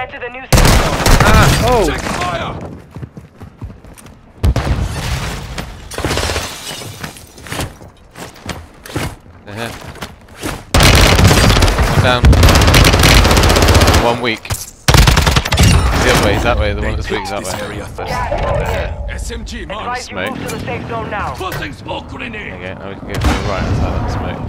Get to the new safe zone. Ah! Oh! Check fire! They're here. One down. 1 week. The other way, that way. The one that's weak is that This way. area first. Yeah. SMG, man. Advise you Smoke. move to the safe zone now. Tossing smoke grenade. Okay, now we can go to the right hand side of the smoke.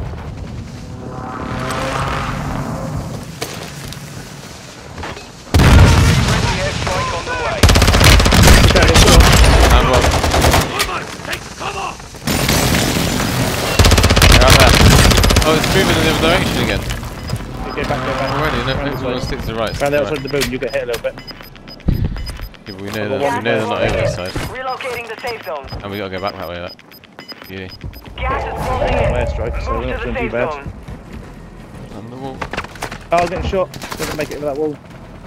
Friendly airstrike on the way. And one. Woman, take cover! They're out there. Oh, it's moving in the other direction again. Go back. Already, no, Round we this want way. to stick to the right. Round the Right. outside of the building, you get hit a little bit. Yeah, but we know they're not over this side. Relocating the safe zone. And we gotta go back that way. Beauty. Gas is closing in. Airstrike, so Move we're not to the doing too safe bad. zone. On the wall. Oh, I'm getting shot. Doesn't make it to that wall.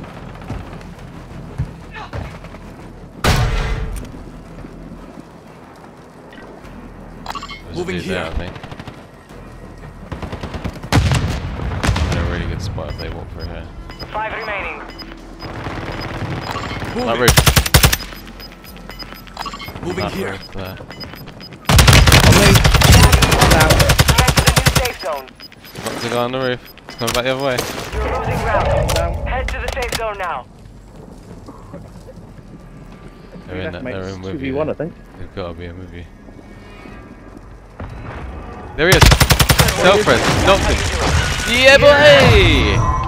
There's a Moving dude there, here. I think. In a really good spot if they walk through here. 5 remaining. That Moving, roof. moving That here. roof there. On me! Down. Get to the new safe zone. Got the guy on the roof. It's coming back the other way. You're losing ground. Down. Head to the safe zone now. They're in, they're in with you. 2v1, I think. They've got to be in with you. There he is! Self-res, knocked him. Yeah, boy!